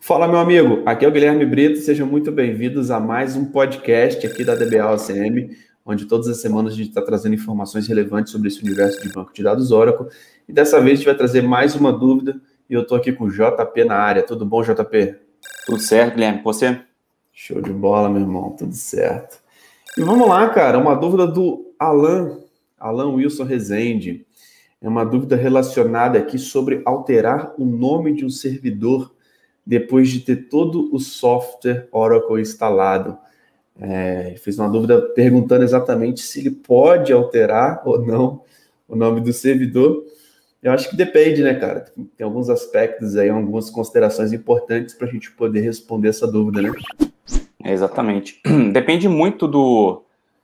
Fala, meu amigo. Aqui é o Guilherme Brito. Sejam muito bem-vindos a mais um podcast aqui da DBA OCM, onde todas as semanas a gente está trazendo informações relevantes sobre esse universo de banco de dados Oracle. E dessa vez a gente vai trazer mais uma dúvida e eu estou aqui com o JP na área. Tudo bom, JP? Tudo certo, Guilherme. Você? Show de bola, meu irmão. Tudo certo. E vamos lá, cara. Uma dúvida do Alan Wilson Rezende. É uma dúvida relacionada aqui sobre alterar o nome de um servidor depois de ter todo o software Oracle instalado. Fez uma dúvida perguntando exatamente se ele pode alterar ou não o nome do servidor. Eu acho que depende, né, cara? Tem alguns aspectos aí, algumas considerações importantes para a gente poder responder essa dúvida, né? Exatamente. Depende muito do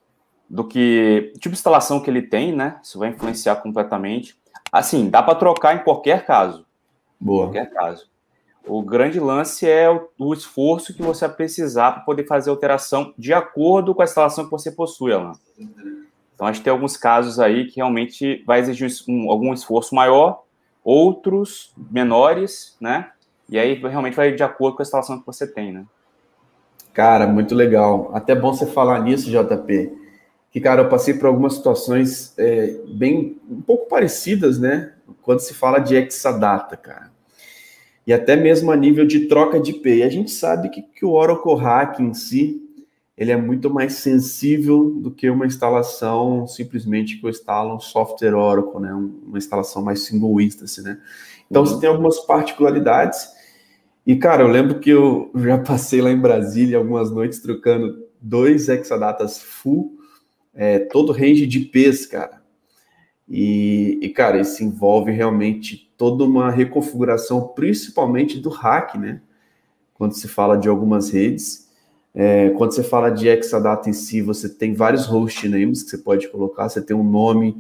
que tipo de instalação que ele tem, né? Isso vai influenciar completamente. Assim, dá para trocar em qualquer caso. Boa. Qualquer caso. O grande lance é o esforço que você vai precisar para poder fazer a alteração de acordo com a instalação que você possui, Alan. Então, a gente tem alguns casos aí que realmente vai exigir algum esforço maior, outros menores, né? E aí, realmente vai de acordo com a instalação que você tem, né? Cara, muito legal. Até bom você falar nisso, JP. Que, cara, eu passei por algumas situações um pouco parecidas, né? Quando se fala de Exadata, cara. E até mesmo a nível de troca de IP. E a gente sabe que o Oracle Hack em si, ele é muito mais sensível do que uma instalação simplesmente que eu instalo um software Oracle, né? Uma instalação mais single instance, né? Então, você tem algumas particularidades. E, cara, eu lembro que eu já passei lá em Brasília algumas noites trocando 2 Exadatas full, todo range de IPs, cara. E, cara, isso envolve realmente toda uma reconfiguração, principalmente do hack, né? Quando se fala de algumas redes. Quando você fala de Exadata em si, você tem vários host names que você pode colocar. Você tem um nome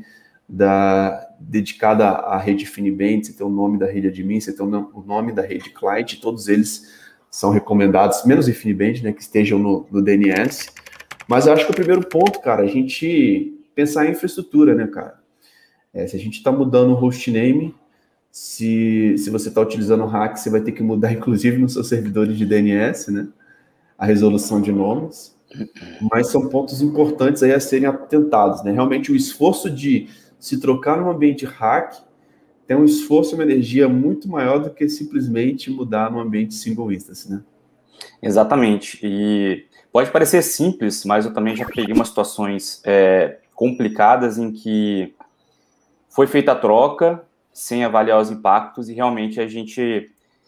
dedicado à rede InfiniBand, você tem o nome da rede admin, você tem o nome da rede client, todos eles são recomendados, menos InfiniBand, né, que estejam no DNS. Mas eu acho que o primeiro ponto, cara, a gente pensar em infraestrutura, né, cara? Se a gente está mudando o hostname, se você está utilizando o hack, você vai ter que mudar, inclusive, nos seus servidores de DNS, né? A resolução de nomes. Mas são pontos importantes aí a serem atentados, né? Realmente o esforço de se trocar num ambiente hack tem um esforço e uma energia muito maior do que simplesmente mudar num ambiente single instance, né? Exatamente. E pode parecer simples, mas eu também já peguei umas situações complicadas em que foi feita a troca sem avaliar os impactos e realmente a gente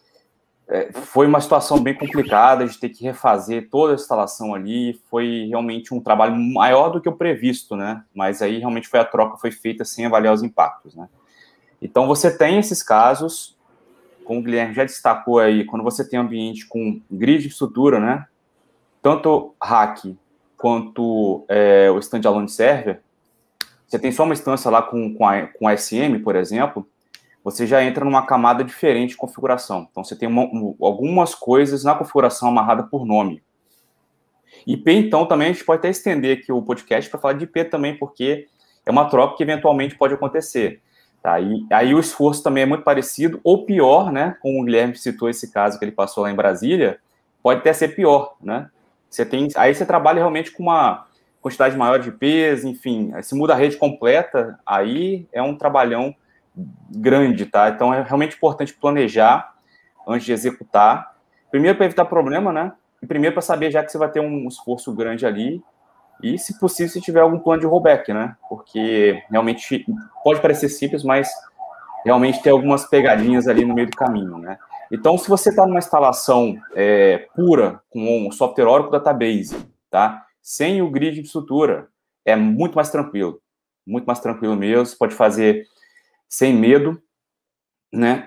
foi uma situação bem complicada de ter que refazer toda a instalação ali. Foi realmente um trabalho maior do que o previsto, né? Mas aí realmente a troca foi feita sem avaliar os impactos, né? Então você tem esses casos, como o Guilherme já destacou aí, quando você tem um ambiente com grid de estrutura, né? Tanto hack quanto o standalone server, você tem só uma instância lá com SM, por exemplo, você já entra numa camada diferente de configuração. Então, você tem algumas coisas na configuração amarrada por nome. IP, então, também a gente pode até estender aqui o podcast para falar de IP também, porque é uma troca que eventualmente pode acontecer. Tá? E aí o esforço também é muito parecido, ou pior, né? Como o Guilherme citou esse caso que ele passou lá em Brasília, pode até ser pior, né? Aí você trabalha realmente com uma quantidade maior de IPs, enfim, se muda a rede completa, aí é um trabalhão grande, tá? Então é realmente importante planejar antes de executar. Primeiro para evitar problema, né? E primeiro para saber já que você vai ter um esforço grande ali e, se possível, se tiver algum plano de rollback, né? Porque realmente pode parecer simples, mas realmente tem algumas pegadinhas ali no meio do caminho, né? Então, se você está numa instalação pura, com um software Oracle Database, tá? Sem o grid de estrutura, é muito mais tranquilo mesmo. Você pode fazer sem medo, né?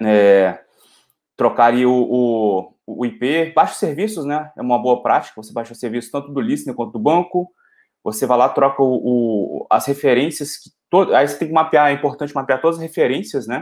Trocar aí o IP, baixa os serviços, né? É uma boa prática. Você baixa o serviço tanto do listener quanto do banco. Você vai lá, troca as referências. Aí você tem que mapear, é importante mapear todas as referências, né?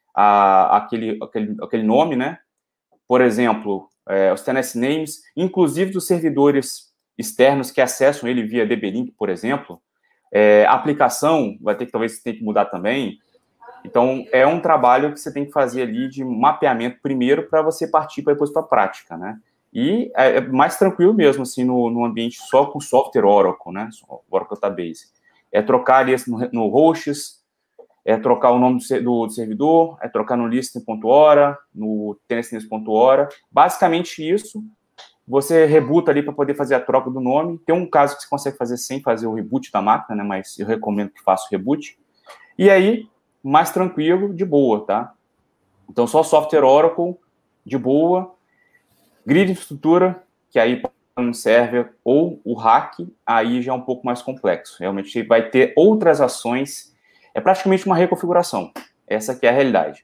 Aquele nome, né? Por exemplo, os TNS names, inclusive dos servidores externos que acessam ele via DB-Link, por exemplo. A aplicação vai ter que, talvez, você tenha que mudar também. Então, é um trabalho que você tem que fazer ali de mapeamento primeiro para você partir para depois para a prática, né? E é mais tranquilo mesmo, assim, no ambiente só com software Oracle, né? Oracle Database. É trocar ali no hosts, é trocar o nome do servidor, é trocar no listen.hora, no tennis.hora. Basicamente isso. Você rebuta ali para poder fazer a troca do nome. Tem um caso que você consegue fazer sem fazer o reboot da máquina, né? Mas eu recomendo que faça o reboot. E aí, mais tranquilo, de boa, tá? Então, só software Oracle, de boa. Grid de infraestrutura, que aí um server ou o hack, aí já é um pouco mais complexo. Realmente vai ter outras ações. É praticamente uma reconfiguração. Essa que é a realidade.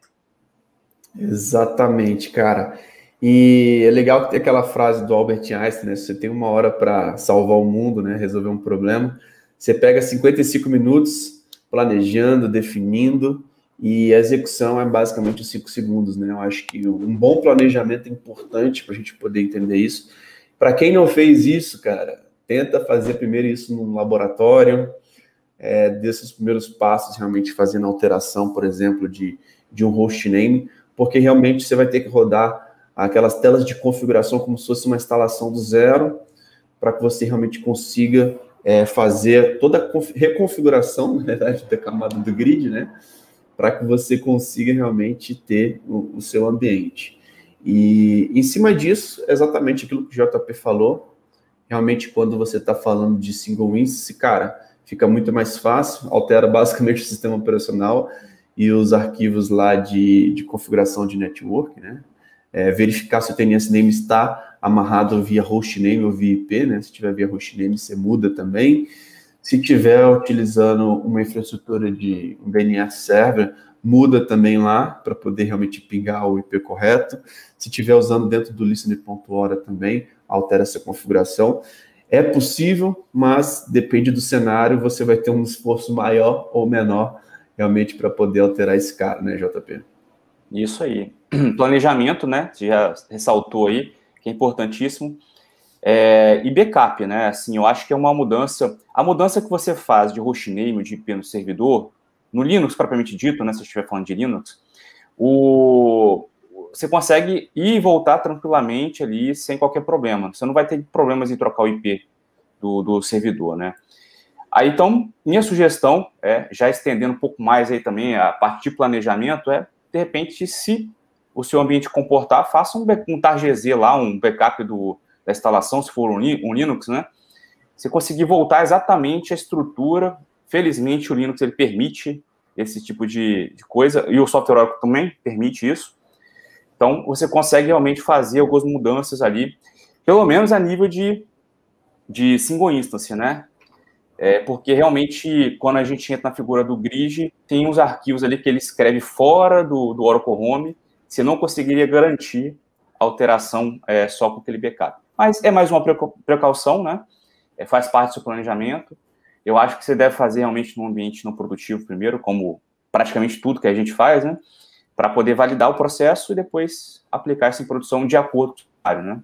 Exatamente, cara. E é legal que tem aquela frase do Albert Einstein, né? Se você tem uma hora para salvar o mundo, né? Resolver um problema, você pega 55 minutos planejando, definindo, e a execução é basicamente os 5 segundos, né? Eu acho que um bom planejamento é importante para a gente poder entender isso. Para quem não fez isso, cara, tenta fazer primeiro isso num laboratório, desses primeiros passos, realmente fazendo alteração, por exemplo, de um hostname, porque realmente você vai ter que rodar aquelas telas de configuração como se fosse uma instalação do zero, para que você realmente consiga fazer toda a reconfiguração, na verdade, da camada do grid, né? Para que você consiga realmente ter o seu ambiente. E em cima disso, exatamente aquilo que o JP falou, realmente quando você está falando de single instance, cara, fica muito mais fácil, altera basicamente o sistema operacional e os arquivos lá de configuração de network, né? Verificar se o TNS-name está amarrado via hostname ou via IP, né? Se tiver via hostname, você muda também. Se tiver utilizando uma infraestrutura de um DNS server, muda também lá para poder realmente pingar o IP correto. Se tiver usando dentro do listener.hora também, altera essa configuração. É possível, mas depende do cenário, você vai ter um esforço maior ou menor realmente para poder alterar esse cara, né, JP? Isso aí. Planejamento, né? Você já ressaltou aí, que é importantíssimo. E backup, né? Assim, eu acho que é uma mudança. A mudança que você faz de hostname ou de IP no servidor, no Linux propriamente dito, né? Se eu estiver falando de Linux, você consegue ir e voltar tranquilamente ali sem qualquer problema. Você não vai ter problemas em trocar o IP do servidor, né? Aí, então, minha sugestão já estendendo um pouco mais aí também a parte de planejamento, de repente, se o seu ambiente comportar, faça um targz lá, um backup da instalação, se for um Linux, né? Você conseguir voltar exatamente à estrutura. Felizmente, o Linux ele permite esse tipo de coisa, e o software Oracle também permite isso. Então, você consegue realmente fazer algumas mudanças ali, pelo menos a nível de single instance, né? Porque realmente, quando a gente entra na figura do grid, tem uns arquivos ali que ele escreve fora do Oracle Home, você não conseguiria garantir a alteração só com aquele backup. Mas é mais uma precaução, né? Faz parte do seu planejamento. Eu acho que você deve fazer realmente num ambiente não produtivo primeiro, como praticamente tudo que a gente faz, né? Para poder validar o processo e depois aplicar isso em produção de acordo com o cenário, né?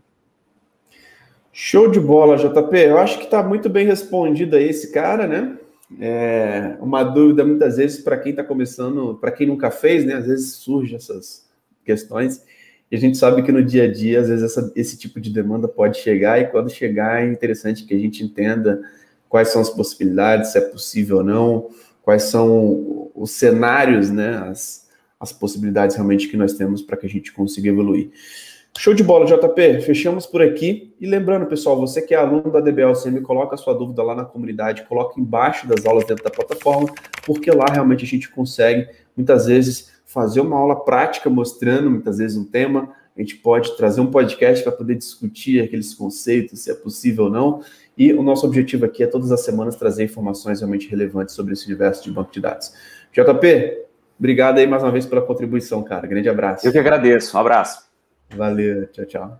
Show de bola, JP. Eu acho que está muito bem respondido aí esse cara, né? Uma dúvida muitas vezes para quem está começando, para quem nunca fez, né? Às vezes surgem essas questões e a gente sabe que no dia a dia, às vezes esse tipo de demanda pode chegar e quando chegar é interessante que a gente entenda quais são as possibilidades, se é possível ou não, quais são os cenários, né? As possibilidades realmente que nós temos para que a gente consiga evoluir. Show de bola, JP. Fechamos por aqui. E lembrando, pessoal, você que é aluno da DBLCM, coloca a sua dúvida lá na comunidade, coloca embaixo das aulas dentro da plataforma, porque lá realmente a gente consegue, muitas vezes, fazer uma aula prática mostrando, muitas vezes, um tema. A gente pode trazer um podcast para poder discutir aqueles conceitos, se é possível ou não. E o nosso objetivo aqui é, todas as semanas, trazer informações realmente relevantes sobre esse universo de banco de dados. JP, obrigado aí mais uma vez pela contribuição, cara. Grande abraço. Eu que agradeço. Um abraço. Valeu, tchau, tchau.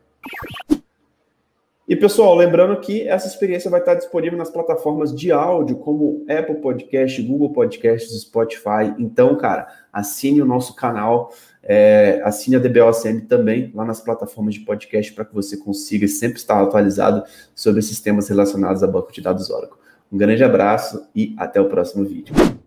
E, pessoal, lembrando que essa experiência vai estar disponível nas plataformas de áudio, como Apple Podcast, Google Podcasts, Spotify. Então, cara, assine o nosso canal, assine a DBOCM também, lá nas plataformas de podcast, para que você consiga sempre estar atualizado sobre esses temas relacionados a banco de dados Oracle. Um grande abraço e até o próximo vídeo.